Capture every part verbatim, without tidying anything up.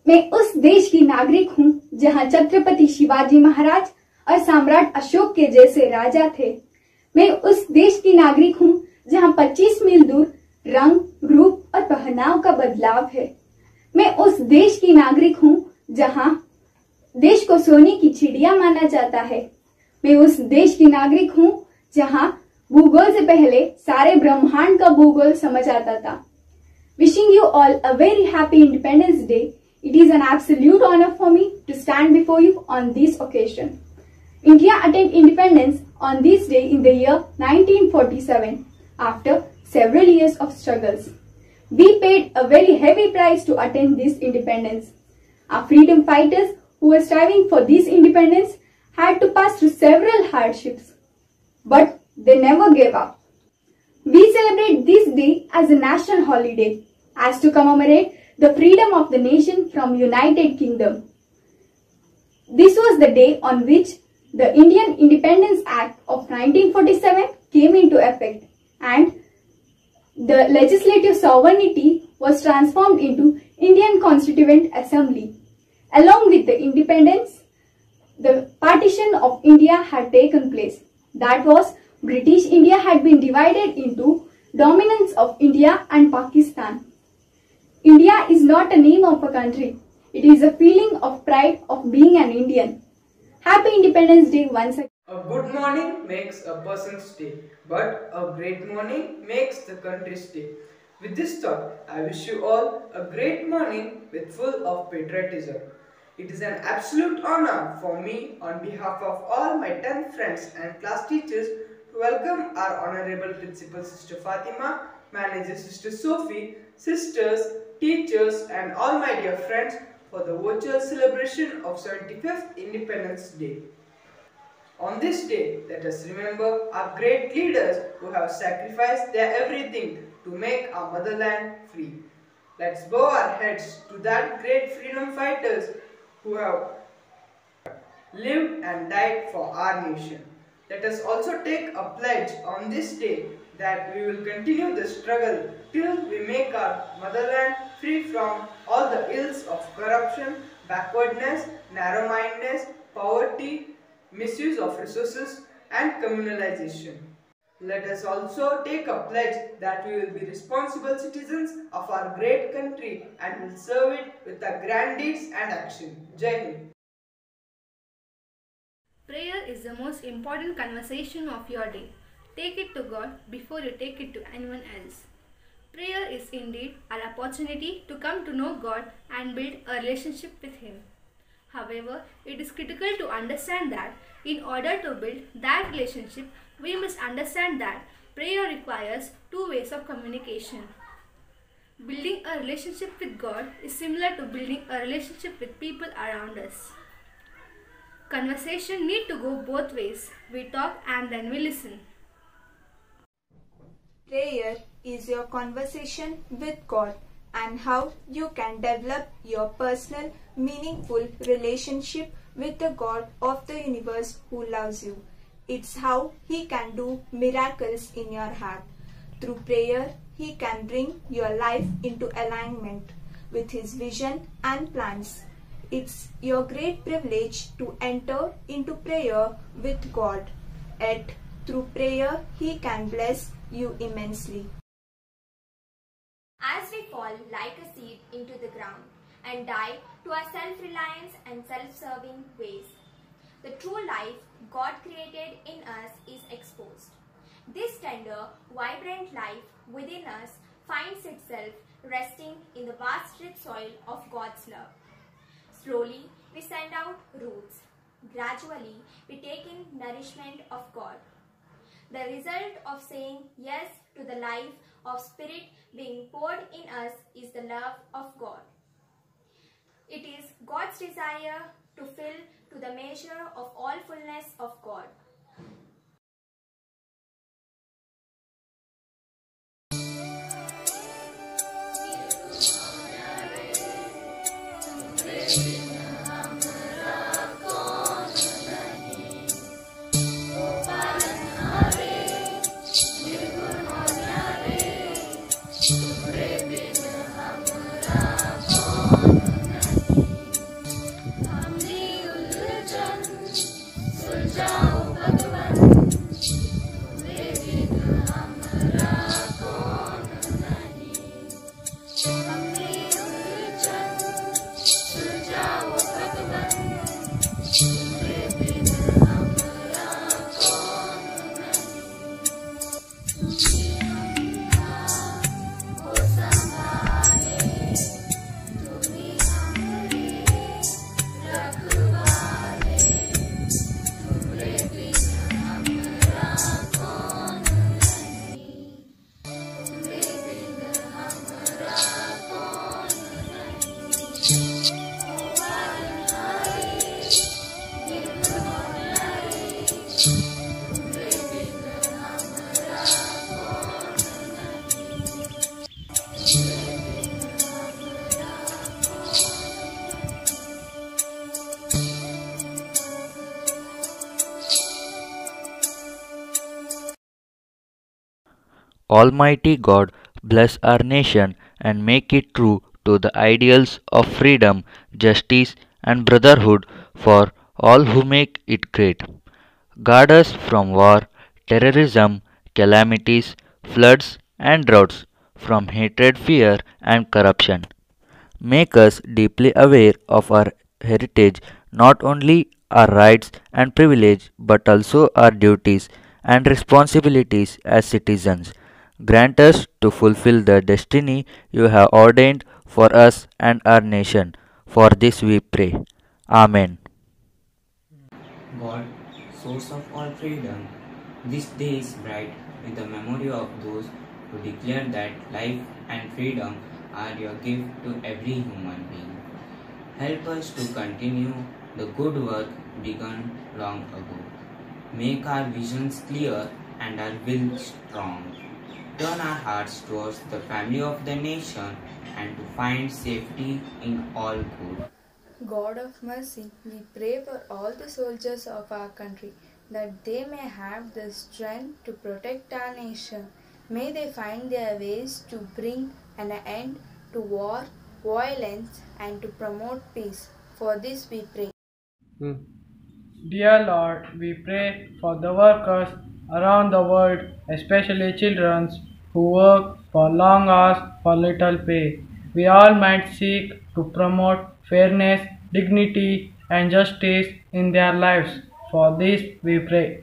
मैं उस देश की नागरिक हूँ जहाँ छत्रपति शिवाजी महाराज और सम्राट अशोक के जैसे राजा थे। मैं उस देश की नागरिक हूँ जहाँ पच्चीस मील दूर रंग, रूप और पहनाव का बदलाव है। मैं उस देश की नागरिक हूँ जहाँ देश को सोने की चिड़िया माना जाता है। मैं उस देश की नागरिक हूँ जहाँ भूगोल से पहले सारे ब्रह्मांड का भूगोल समझ आता था। Wishing you all a very happy Independence Day. It is an absolute honor for me to stand before you on this occasion. India attained independence on this day in the year nineteen forty-seven after several years of struggles. We paid a very heavy price to attain this independence. Our freedom fighters who were striving for this independence had to pass through several hardships, but they never gave up. We celebrate this day as a national holiday, as to commemorate the freedom of the nation from United Kingdom. This was the day on which the Indian Independence Act of nineteen forty-seven came into effect and the legislative sovereignty was transformed into Indian Constituent Assembly. Along with the independence, the partition of India had taken place. That was, British India had been divided into dominance of India and Pakistan. India is not a name of a country. It is a feeling of pride of being an Indian. Happy Independence Day once again. A good morning makes a person's day, but a great morning makes the country's day. With this thought, I wish you all a great morning with full of patriotism. It is an absolute honor for me on behalf of all my ten friends and class teachers to welcome our Honorable Principal Sister Fatima, Manager Sister Sophie, sisters, teachers and all my dear friends for the virtual celebration of seventy-fifth Independence Day. On this day, let us remember our great leaders who have sacrificed their everything to make our motherland free. Let's bow our heads to that great freedom fighters who have lived and died for our nation. Let us also take a pledge on this day that we will continue the struggle till we make our motherland free from all the ills of corruption, backwardness, narrow-mindedness, poverty, misuse of resources and communalization. Let us also take a pledge that we will be responsible citizens of our great country and will serve it with our grand deeds and action. Jai Hind. Prayer is the most important conversation of your day. Take it to God before you take it to anyone else. Prayer is indeed an opportunity to come to know God and build a relationship with Him. However, it is critical to understand that in order to build that relationship, we must understand that prayer requires two ways of communication. Building a relationship with God is similar to building a relationship with people around us. Conversation need to go both ways. We talk and then we listen. Prayer is your conversation with God and how you can develop your personal, meaningful relationship with the God of the universe who loves you. It's how He can do miracles in your heart. Through prayer, He can bring your life into alignment with His vision and plans. It's your great privilege to enter into prayer with God. Yet, through prayer, He can bless you immensely. As we fall like a seed into the ground and die to our self-reliance and self-serving ways, the true life God created in us is exposed. This tender, vibrant life within us finds itself resting in the vast rich soil of God's love. Slowly, we send out roots. Gradually, we take in nourishment of God. The result of saying yes to the life of Spirit being poured in us is the love of God. It is God's desire to fill to the measure of all fullness of God. Thank you. Almighty God bless our nation and make it true to the ideals of freedom, justice, and brotherhood for all who make it great. Guard us from war, terrorism, calamities, floods, and droughts, from hatred, fear, and corruption. Make us deeply aware of our heritage, not only our rights and privileges, but also our duties and responsibilities as citizens. Grant us to fulfill the destiny you have ordained for us and our nation. For this we pray. Amen. God, source of all freedom, this day is bright with the memory of those who declare that life and freedom are your gift to every human being. Help us to continue the good work begun long ago. Make our visions clear and our will strong. Turn our hearts towards the family of the nation and to find safety in all good. God of mercy, we pray for all the soldiers of our country that they may have the strength to protect our nation. May they find their ways to bring an end to war, violence, and to promote peace. For this we pray. Hmm. Dear Lord, we pray for the workers around the world, especially children who work for long hours for little pay. We all might seek to promote fairness, dignity, and justice in their lives. For this we pray.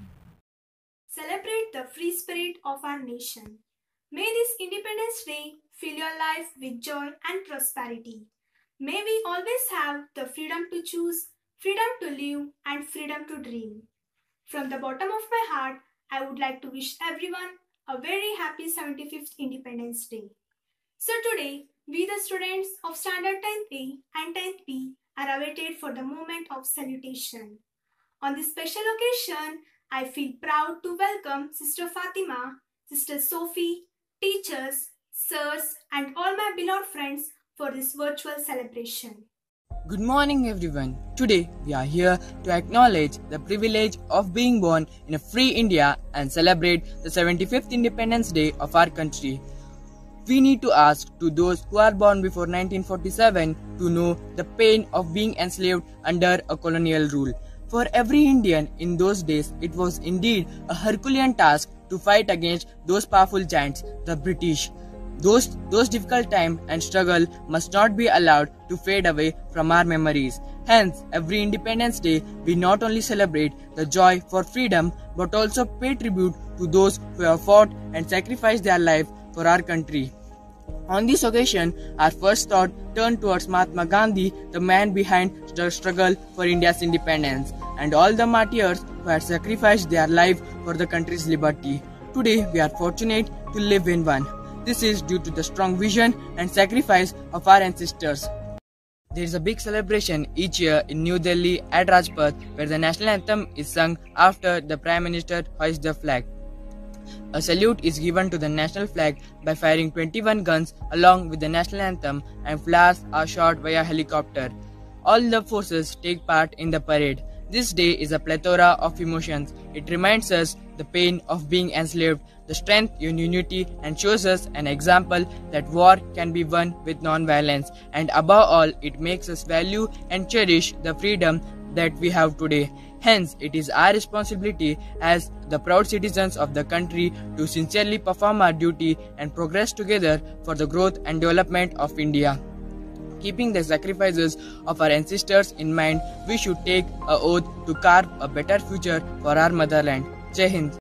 Celebrate the free spirit of our nation. May this Independence Day fill your life with joy and prosperity. May we always have the freedom to choose, freedom to live, and freedom to dream. From the bottom of my heart, I would like to wish everyone a very happy seventy-fifth Independence Day. So today, we the students of Standard tenth A and tenth B are awaited for the moment of salutation. On this special occasion, I feel proud to welcome Sister Fatima, Sister Sophie, teachers, sirs, and all my beloved friends for this virtual celebration. Good morning everyone. Today we are here to acknowledge the privilege of being born in a free India and celebrate the seventy-fifth Independence Day of our country. We need to ask to those who are born before nineteen forty-seven to know the pain of being enslaved under a colonial rule. For every Indian in those days, it was indeed a Herculean task to fight against those powerful giants, the British. Those, those difficult time and struggle must not be allowed to fade away from our memories. Hence, every Independence Day, we not only celebrate the joy for freedom, but also pay tribute to those who have fought and sacrificed their life for our country. On this occasion, our first thought turned towards Mahatma Gandhi, the man behind the struggle for India's independence, and all the martyrs who had sacrificed their life for the country's liberty. Today, we are fortunate to live in one. This is due to the strong vision and sacrifice of our ancestors. There is a big celebration each year in New Delhi at Rajpath where the national anthem is sung after the Prime Minister hoists the flag. A salute is given to the national flag by firing twenty-one guns along with the national anthem, and flowers are shot via helicopter. All the forces take part in the parade. This day is a plethora of emotions. It reminds us the pain of being enslaved, the strength in unity, and shows us an example that war can be won with non-violence. And above all, it makes us value and cherish the freedom that we have today. Hence, it is our responsibility as the proud citizens of the country to sincerely perform our duty and progress together for the growth and development of India. Keeping the sacrifices of our ancestors in mind, we should take an oath to carve a better future for our motherland. Jai Hind.